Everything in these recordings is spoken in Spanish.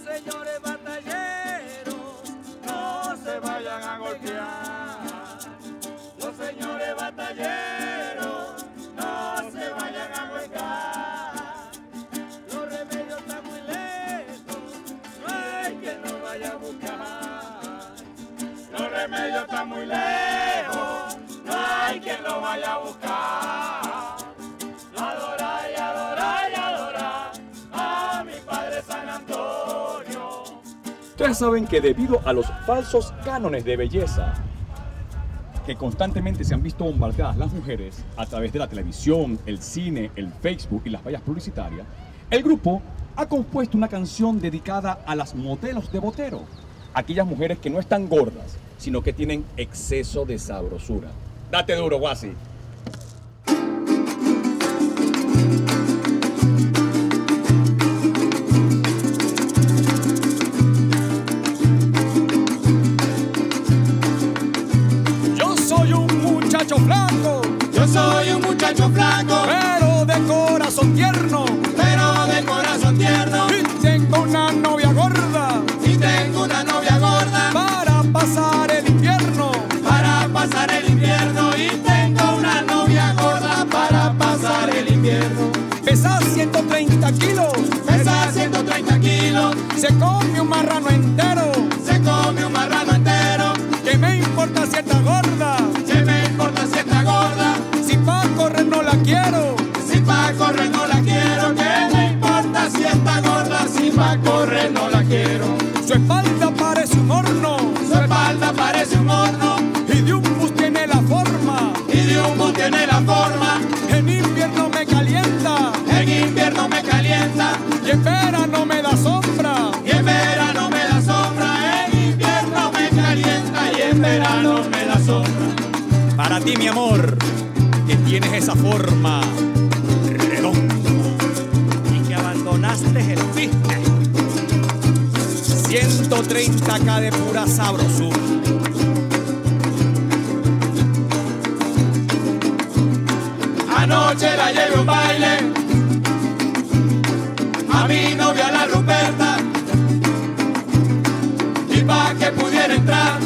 señores batalleros no se vayan a golpear. Los señores batalleros no se vayan a golpear. Los remedios están muy lejos, no hay quien los vaya a buscar. Los remedios están muy lejos, no hay quien los vaya a buscar. Adorar y adorar y adorar a mi Padre San Antonio. Ustedes saben que debido a los falsos cánones de belleza que constantemente se han visto bombardeadas las mujeres a través de la televisión, el cine, el Facebook y las vallas publicitarias, el grupo ha compuesto una canción dedicada a las modelos de Botero, aquellas mujeres que no están gordas, sino que tienen exceso de sabrosura. Date duro, Guasi. Flaco. Yo soy un muchacho flaco, pero de corazón tierno, pero de corazón tierno. Y tengo una novia gorda, y tengo una novia gorda, para pasar el invierno, para pasar el invierno. Y tengo una novia gorda para pasar el invierno. Pesa 130 kilos, pesa 130 kilos. Se come un marrano entero, se come un marrano entero. ¿Qué me importa si está gorda? ¿Qué me importa si está gorda? Si pa' correr no la quiero, si pa' correr no la quiero. ¿Qué me importa si está gorda? Si pa' correr no la quiero. Su espalda parece un horno, su espalda parece un horno. Y de un bus tiene la forma, y de un bus tiene la forma. En invierno me calienta, en invierno me calienta. Y en verano me da sombra, y en verano me da sombra. En invierno me calienta y en verano me da sombra. Para ti, mi amor, que tienes esa forma redonda y que abandonaste el fitness, 130K de pura sabrosura. Anoche la llevé a un baile, a mi novia la Ruperta, y pa' que pudiera entrar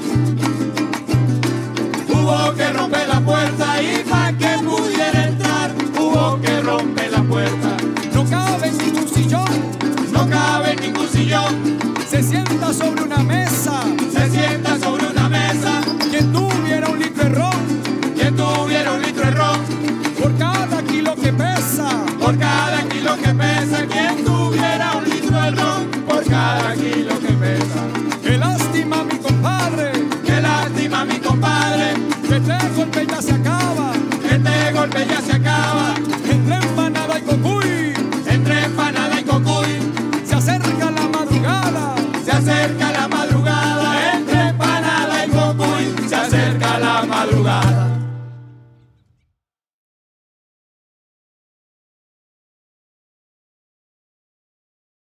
hubo que romper la puerta. Y pa' que pudiera entrar hubo que romper la puerta. No cabe en ningún sillón, no cabe en ningún sillón. Se sienta sobre una mesa, se sienta sobre una mesa. Quien tuviera un litro de ron, quien tuviera un litro de ron. Por cada kilo que pesa, por cada kilo que pesa. Quien tuviera un litro de ron, por cada kilo que pesa. Qué lástima, mi compadre, qué lástima, mi compadre, que este golpe ya se acaba, que este golpe ya se acaba. Entre empanada y cocuy, entre empanada y cocuy, se acerca la madrugada, se acerca la madrugada. Entre empanada y cocuy, se acerca la madrugada.